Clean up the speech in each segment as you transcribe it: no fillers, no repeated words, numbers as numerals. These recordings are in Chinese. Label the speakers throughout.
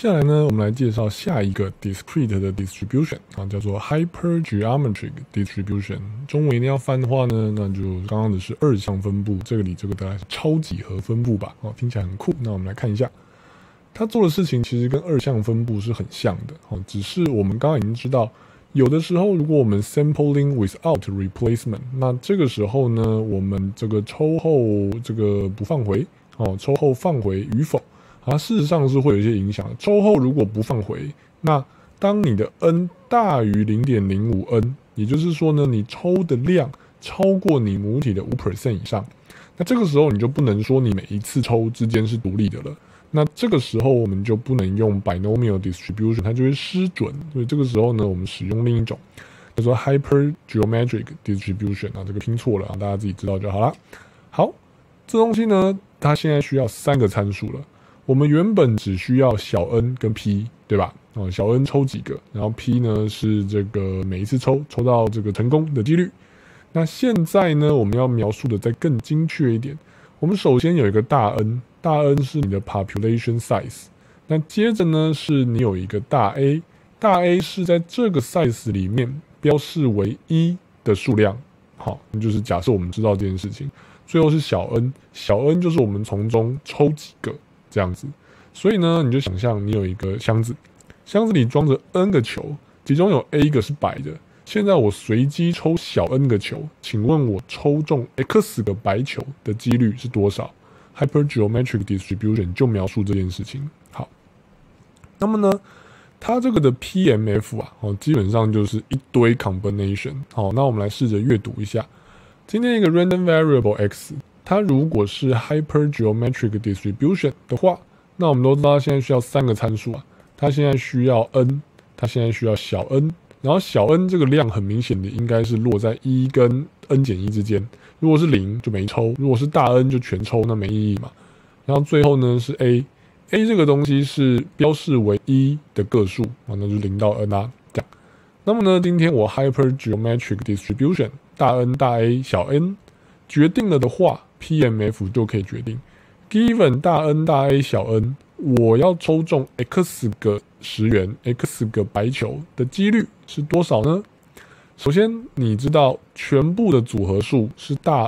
Speaker 1: 接下来呢，我们来介绍下一个 discrete 的 distribution 啊，叫做 hypergeometric distribution。中文一定要翻的话呢，那就刚刚的是二项分布，这个大概是超几何分布吧，听起来很酷。那我们来看一下，它做的事情其实跟二项分布是很像的，只是我们刚刚已经知道，有的时候如果我们 sampling without replacement， 那这个时候呢，我们这个抽后这个不放回，抽后放回与否。事实上是会有一些影响的。抽后如果不放回，那当你的 n 大于 0.05n， 也就是说呢，你抽的量超过你母体的 5% 以上，那这个时候你就不能说你每一次抽之间是独立的了。那这个时候我们就不能用 binomial distribution， 它就会失准。所以这个时候呢，我们使用另一种叫做 hypergeometric distribution 这个拼错了大家自己知道就好了。好，这东西呢，它现在需要3个参数了。我们原本只需要小 n 跟 p， 对吧？小 n 抽几个，然后 p 呢是这个每一次抽到这个成功的几率。那现在呢，我们要描述的再更精确一点。我们首先有一个大 n， 大 n 是你的 population size。那接着呢，是你有一个大 A， 大 A 是在这个 size 里面标示为1的数量。好，那就是假设我们知道这件事情。最后是小 n， 小 n 就是我们从中抽几个。这样子，所以呢，你就想象你有一个箱子，箱子里装着 n 个球，其中有 A 个是白的。现在我随机抽小 n 个球，请问我抽中 x 个白球的几率是多少 ？Hypergeometric distribution 就描述这件事情。好，那么呢，它这个的 PMF 基本上就是一堆 combination。好，那我们来试着阅读一下，今天一个 random variable x。它如果是 hypergeometric distribution 的话，那我们都知道它现在需要3个参数它现在需要 n， 它现在需要小 n， 然后小 n 这个量很明显的应该是落在1跟 n 减1之间。如果是0就没抽，如果是大 n 就全抽，那没意义嘛。然后最后呢是 a 这个东西是标示为1的个数那就是0到 n 这样。那么呢，今天我 hypergeometric distribution 大 n 大 A 小 n 决定了的话，PMF 就可以决定 ，given 大 n 大 A 小 n， 我要抽中 x 个10元 x 个白球的几率是多少呢？首先，你知道全部的组合数是大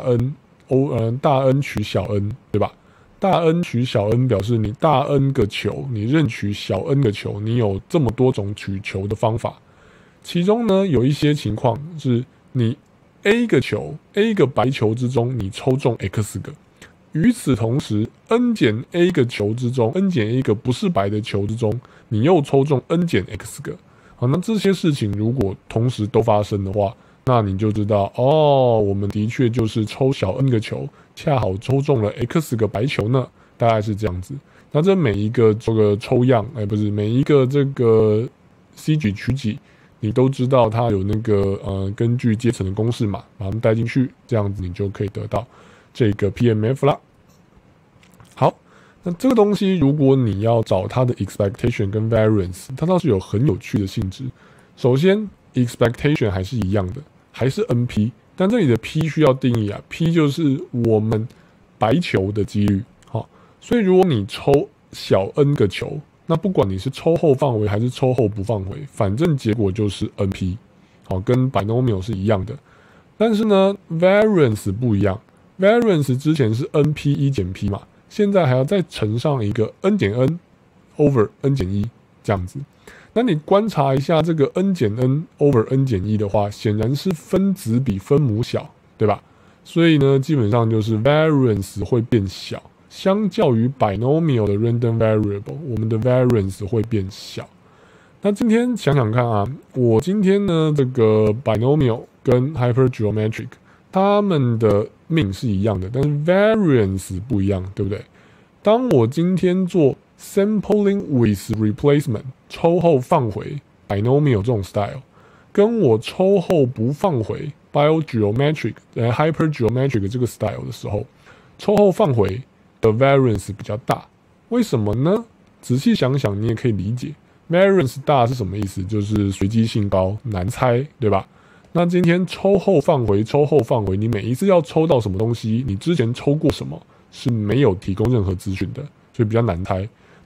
Speaker 1: n， 大 n 取小 n， 对吧？大 n 取小 n 表示你大 n 个球，你任取小 n 个球，你有这么多种取球的方法。其中呢，有一些情况是你A 个球 ，A 个白球之中，你抽中 X 个。与此同时 ，N 减 A 个球之中 ，N 减 A 个不是白的球之中，你又抽中 N 减 X 个。好，那这些事情如果同时都发生的话，那你就知道我们的确就是抽小 N 个球，恰好抽中了 X 个白球呢，大概是这样子。那这每一个这个抽样，不是每一个这个 C 几取几。你都知道它有那个根据阶层的公式嘛，把它们带进去，这样子你就可以得到这个 PMF 啦。好，那这个东西如果你要找它的 expectation 跟 variance， 它倒是有很有趣的性质。首先 expectation 还是一样的，还是 NP， 但这里的 P 需要定义P 就是我们白球的几率。好，所以如果你抽小 n 个球，那不管你是抽后放回还是抽后不放回，反正结果就是 NP， 好，跟 binomial 是一样的。但是呢 ，variance 不一样 ，variance 之前是 NP 1减 P 嘛，现在还要再乘上一个 n 减 n over n 减1这样子。那你观察一下这个 n 减 n over n 减1的话，显然是分子比分母小，对吧？所以呢，基本上就是 variance 会变小。相较于 binomial 的 random variable， 我们的 variance 会变小。那今天想想看我今天呢这个 binomial 跟 hypergeometric 它们的命是一样的，但是 variance 不一样，对不对？当我今天做 sampling with replacement 抽后放回 binomial 这种 style， 跟我抽后不放回 biogeometric hypergeometric 这个 style 的时候，抽后放回的 variance 比较大，为什么呢？仔细想想，你也可以理解 variance 大是什么意思，就是随机性高，难猜，对吧？那今天抽后放回，你每一次要抽到什么东西，你之前抽过什么是没有提供任何资讯的，所以比较难猜。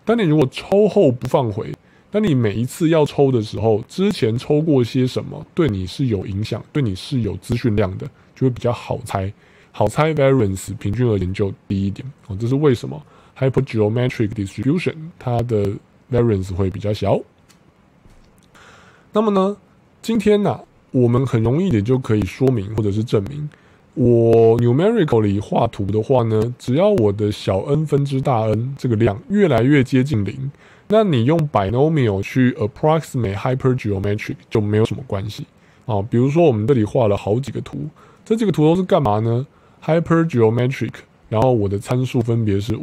Speaker 1: 但你如果抽后不放回，那你每一次要抽的时候，之前抽过些什么，对你是有影响，对你是有资讯量的，就会比较好猜。好猜 variance 平均而言就低一点这是为什么 hypergeometric distribution 它的 variance 会比较小。那么呢，今天我们很容易也就可以说明或者是证明，我 numerically 画图的话呢，只要我的小 n 分之大 n 这个量越来越接近0，那你用 binomial 去 approximate hypergeometric 就没有什么关系比如说我们这里画了好几个图，这几个图都是干嘛呢？ hypergeometric， 然后我的参数分别是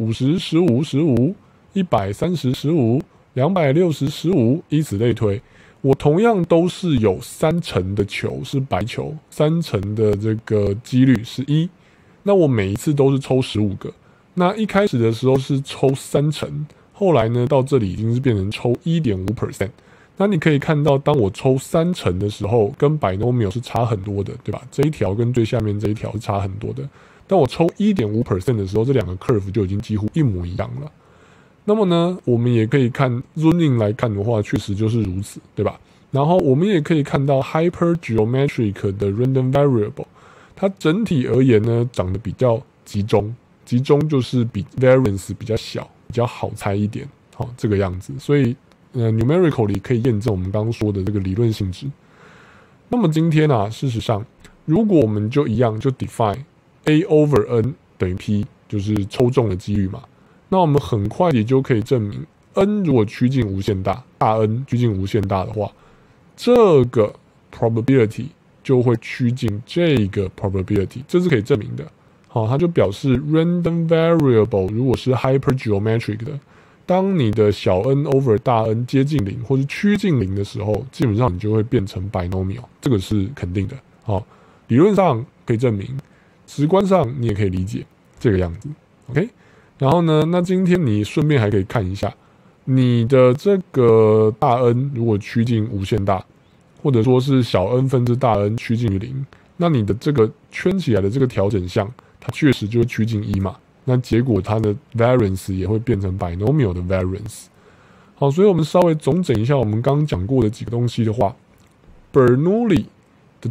Speaker 1: 50、15、15、130、15、260、15，以此类推。我同样都是有3成的球是白球，3成的这个几率是1，那我每一次都是抽15个。那一开始的时候是抽3成，后来呢到这里已经是变成抽 1.5%。那你可以看到，当我抽3成的时候，跟 binomial 是差很多的，对吧？这一条跟最下面这一条是差很多的。当我抽 1.5% 的时候，这两个 curve 就已经几乎一模一样了。那么呢，我们也可以看 zooming 来看的话，确实就是如此，对吧？然后我们也可以看到 hypergeometric 的 random variable， 它整体而言呢，长得比较集中，集中就是比 variance 比较小，比较好猜一点，这个样子。所以numerically 可以验证我们刚刚说的这个理论性质。那么今天事实上，如果我们就一样就 define a over n 等于 p， 就是抽中的几率嘛，那我们很快也就可以证明 n 如果趋近无限大，大 n 趋近无限大的话，这个 probability 就会趋近这个 probability， 这是可以证明的。它就表示 random variable 如果是 hypergeometric 的，当你的小 n over 大 n 接近0或是趋近0的时候，基本上你就会变成 binomial， 这个是肯定的。理论上可以证明，直观上你也可以理解这个样子。OK， 然后呢，那今天你顺便还可以看一下，你的这个大 n 如果趋近无限大，或者说是小 n 分之大 n 趋近于0，那你的这个圈起来的这个调整项，它确实就趋近1嘛。那结果它的 variance 也会变成 binomial 的 variance。好，所以我们稍微总整一下我们刚刚讲过的几个东西的话 ，Bernoulli 的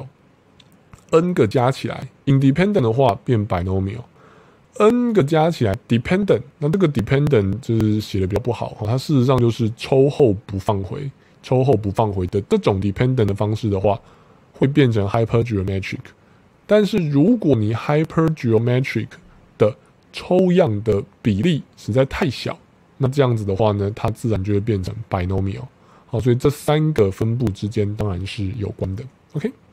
Speaker 1: trial，n 个加起来 independent 的话变 binomial，n 个加起来 dependent， 那这个 dependent 就是写的比较不好，它事实上就是抽后不放回，抽后不放回的这种 dependent 的方式的话，会变成 hypergeometric。但是如果你 hypergeometric 的抽样的比例实在太小，那这样子的话呢，它自然就会变成 binomial。好，所以这3个分布之间当然是有关的。OK。